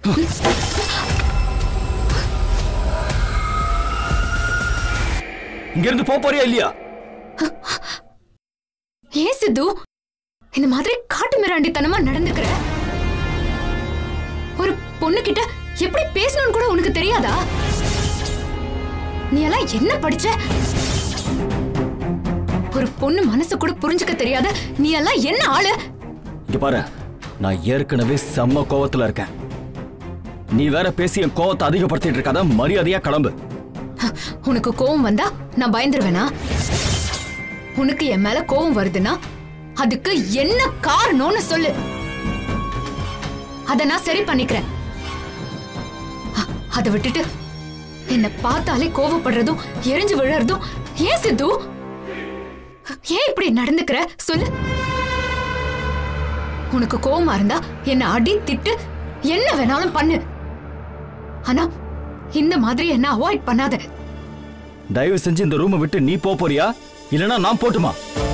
இங்க இருந்து போறியா இல்லையா? ஏன் சித்து இந்த மாதிரி காட்டு மிராண்டித்தனமா நடந்துக்கிற? ஒரு பொண்ணு கிட்ட எப்படி பேசணும்னு கூட உனக்கு தெரியாதா? நீ எல்லாம் என்ன படிச்ச? ஒரு பொண்ணு மனசு கூட புரிஞ்சுக்க தெரியாத நீ எல்லாம் என்ன ஆளு? இங்க பாரு, நான் ஏற்கனவே செம்ம கோவத்துல இருக்கேன். நீ வேற பேசி என் கோவத்தை அதிகப்படுத்திட்டு இருக்காத. மரியாதையா கிளம்பு. உனக்கு கோவம் வந்தா நான் பயந்துருவேனா? உனக்கு என் மேல கோவம் வருதுன்னா அதுக்கு என்ன காரணம்னு சொல்லு. அத நான் சரி பண்ணிக்கிறேன். அதை விட்டுட்டு என்ன பார்த்தாலே கோவப்படுறதும் எரிஞ்சு விழறதும் ஏன் சித்து? ஏன் இப்படி நடந்துக்கிற சொல்லு. உனக்கு கோவமா இருந்தா என்ன அடி திட்டு என்ன வேணாலும் பண்ணு. ஆனா இந்த மாதிரி என்ன அவாய்ட் பண்ணாத. தயவு செஞ்சு இந்த ரூமை விட்டு நீ போறியா இல்லனா நான் போட்டுமா?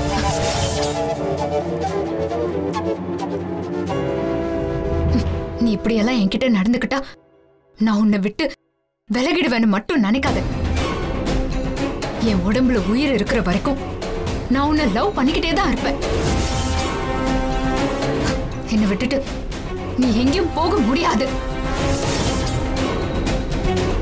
நீ இப்படி எல்லாம் என்கிட்ட நடந்துக்கிட்டா நான் உன்னை விட்டு விலகிடுவேன்னு மட்டும் நினைக்காத. என் உடம்புல உயிர் இருக்கிற வரைக்கும் நான் உன்னை லவ் பண்ணிக்கிட்டே தான் இருப்பேன். என்னை விட்டுட்டு நீ எங்கேயும் போக முடியாது.